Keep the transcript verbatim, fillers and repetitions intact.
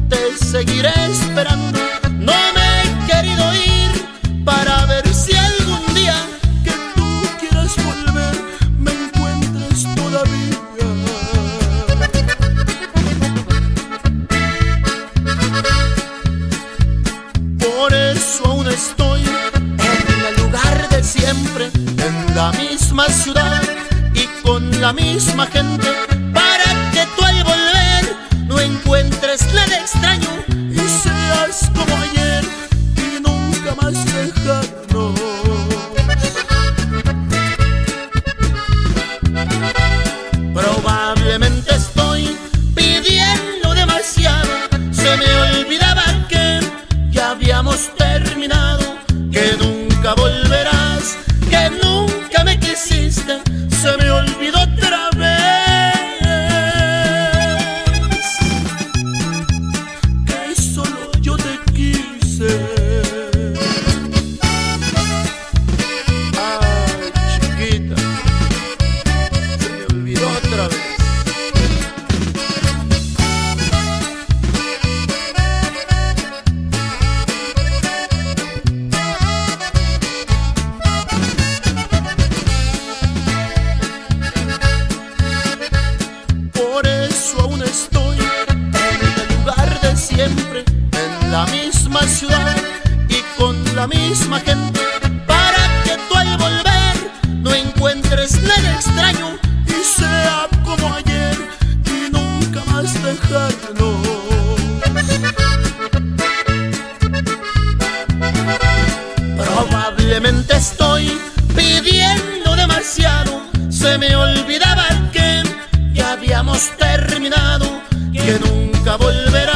te seguiré esperando. No me he querido ir para ver si algún día que tú quieras volver me encuentres todavía. Por eso aún estoy en el lugar de siempre, en la misma ciudad y con la misma gente, para que tú al volver no encuentres nada extraño y seas como ayer y nunca más dejarnos. Probablemente estoy pidiendo demasiado, se me olvidaba que ya habíamos terminado, que nunca volverás, que nunca me quisiste, se me olvidó otra vez, que solo yo te quise. Ay, chiquita, se me olvidó otra vez. Aún estoy en el lugar de siempre, en la misma ciudad y con la misma gente, para que tú al volver no encuentres nada extraño y sea como ayer y nunca más dejarnos. Probablemente estoy pidiendo demasiado, se me olvidaba que ya habíamos terminado, que nunca volverá.